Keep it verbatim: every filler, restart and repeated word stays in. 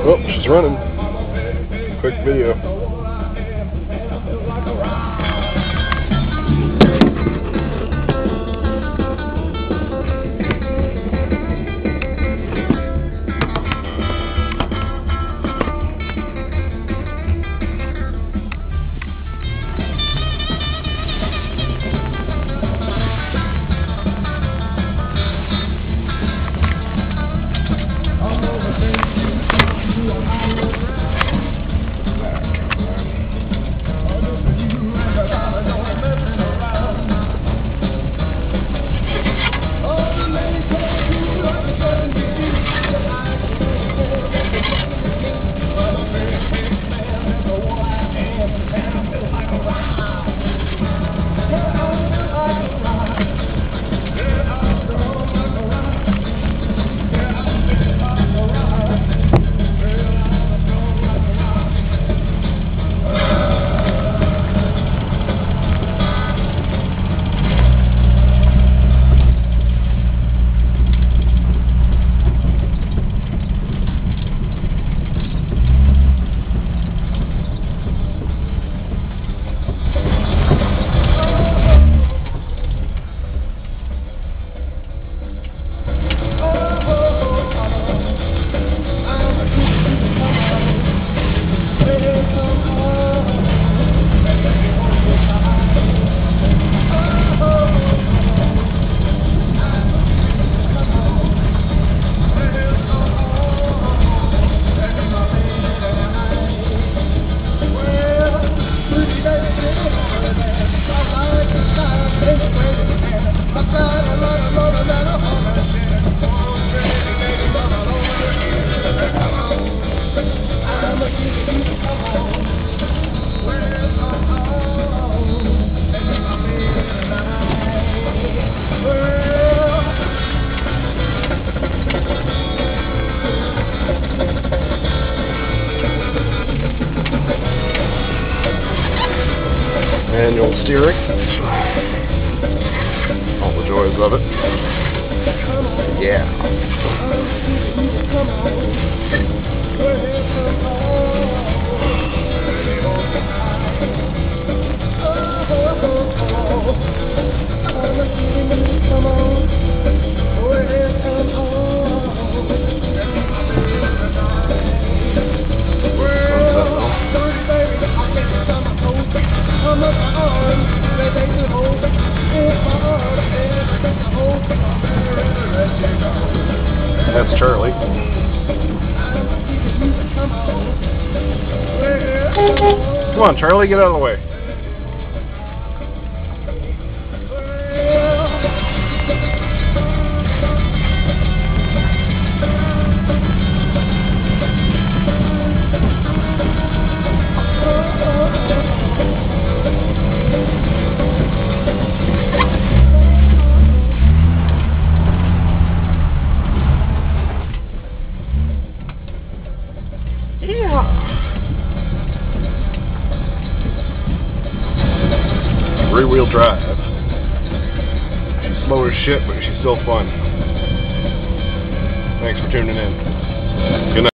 Oh, she's running. Quick video. Manual steering. All the joys of it. Yeah. That's Charlie. Come on, Charlie, get out of the way. Three-wheel drive. She's slow as shit, but she's still fun. Thanks for tuning in. Good night.